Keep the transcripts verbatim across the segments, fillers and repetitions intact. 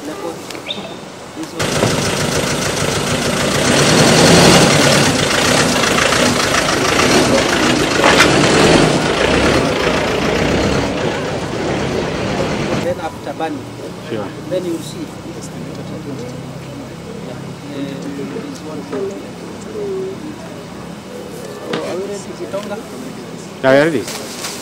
record. This was then after burning, sure. then you will see. Yeah. Uh, this one. So are we ready to Kitonga? Are you ready?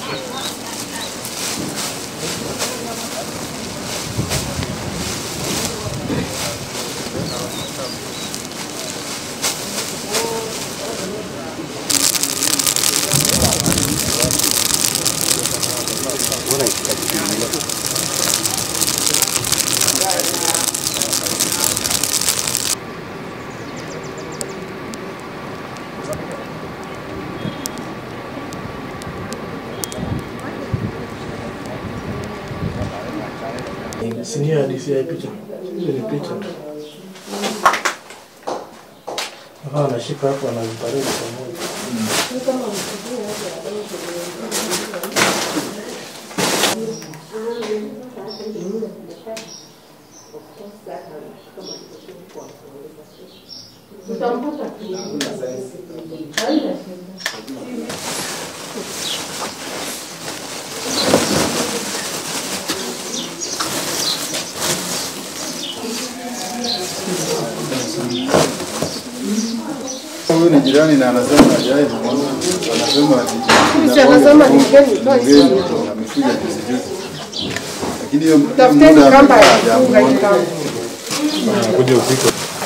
Sini hadisi ya picha. Ile ni picha tu. Hawa anashika hapo anazipareka pamoja. Huyu ni jirani na anasema hajawahi kumwona, anasema ati anasema ni mgeni toa hizo amekuja juzi juzi, lakini hiyo tafuteni kamba ya kufunga hii kamba Kuja usiku.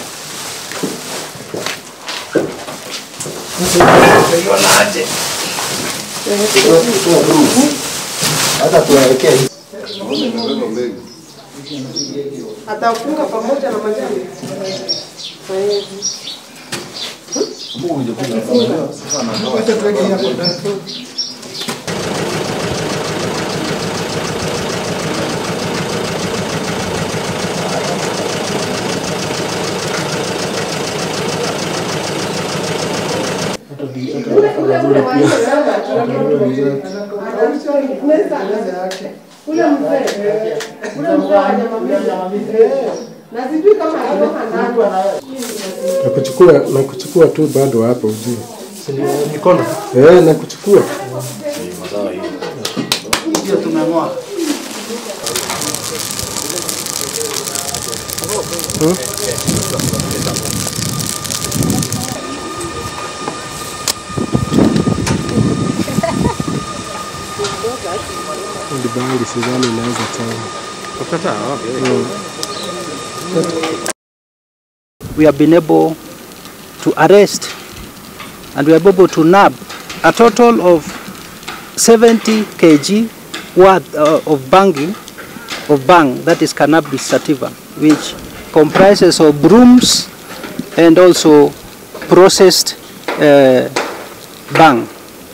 Unaje? Hata tuwekee atafunga pamoja na majani. Wacha tuweke hapo ndani. Ule mzee, ule mzee hajamwambia. Na sijui kama alikuwa na kuchukua na kuchukua tu bado hapo ujue. Mikono. Eh, na kuchukua. Mazao hii. Ndio tumeng'oa. Hmm? Ndio bali sidhani inaweza tena. Ukata wapi? We have been able to arrest and we are able to nab a total of seventy kilograms worth uh, of bangi, of bang, that is cannabis sativa, which comprises of brooms and also processed uh, bang.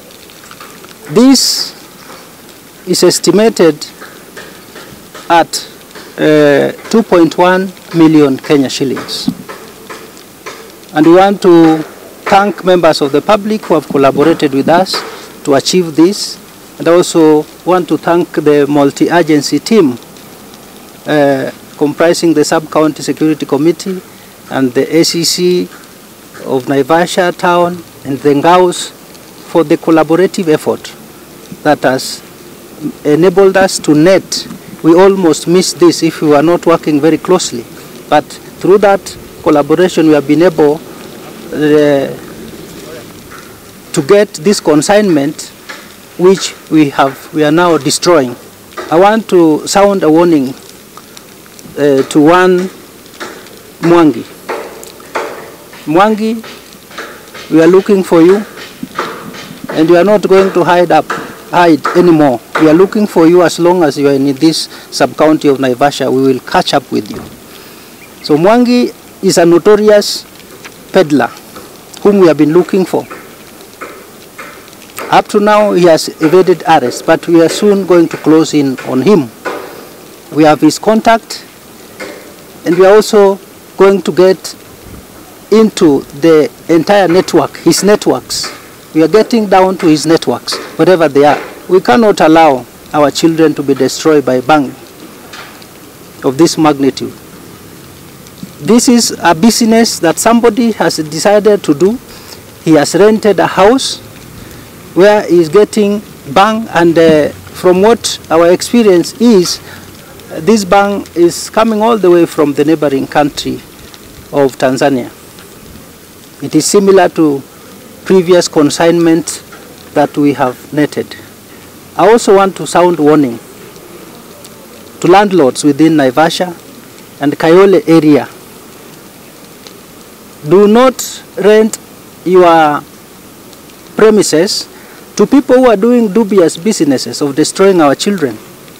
This is estimated at uh, two point one million Kenya shillings. And we want to thank members of the public who have collaborated with us to achieve this. And I also want to thank the multi-agency team uh, comprising the Sub-County Security Committee and the A C C of Naivasha Town and the Ngaus for the collaborative effort that has enabled us to net. We almost missed this if we were not working very closely. But through that collaboration, we have been able uh, to get this consignment, which we have, we are now destroying. I want to sound a warning uh, to one Mwangi. Mwangi, we are looking for you, and we are not going to hide up, hide anymore. We are looking for you as long as you are in this sub-county of Naivasha. We will catch up with you. So Mwangi is a notorious peddler whom we have been looking for. Up to now, he has evaded arrest, but we are soon going to close in on him. We have his contact, and we are also going to get into the entire network, his networks. We are getting down to his networks, whatever they are. We cannot allow our children to be destroyed by bang of this magnitude. This is a business that somebody has decided to do. He has rented a house where he is getting bang, and uh, from what our experience is, this bang is coming all the way from the neighboring country of Tanzania. It is similar to previous consignment that we have netted. I also want to sound warning to landlords within Naivasha and Kayole area. Do not rent your premises to people who are doing dubious businesses of destroying our children.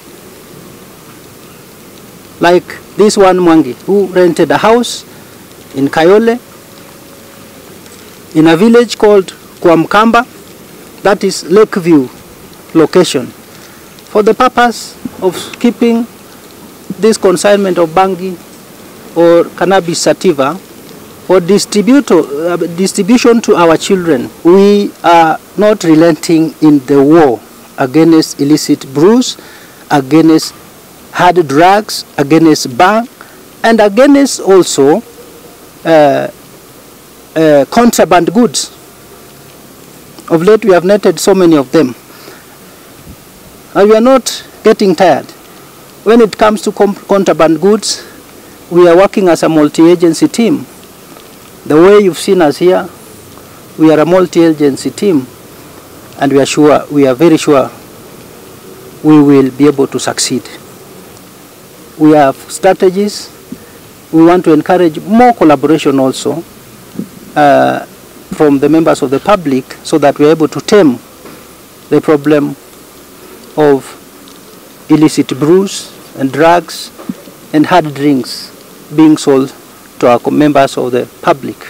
Like this one Mwangi, who rented a house in Kayole, in a village called Kwamkamba, that is Lakeview location, for the purpose of keeping this consignment of bangi or cannabis sativa for distributor, uh, distribution to our children. We are not relenting in the war against illicit brews, against hard drugs, against bang, and against also uh, uh, contraband goods. Of late we have netted so many of them. And we are not getting tired. When it comes to contraband goods, we are working as a multi-agency team. The way you've seen us here, we are a multi-agency team, and we are sure, we are very sure we will be able to succeed. We have strategies. We want to encourage more collaboration also uh, from the members of the public, so that we are able to tame the problem of illicit brews and drugs and hard drinks being sold to our members of the public.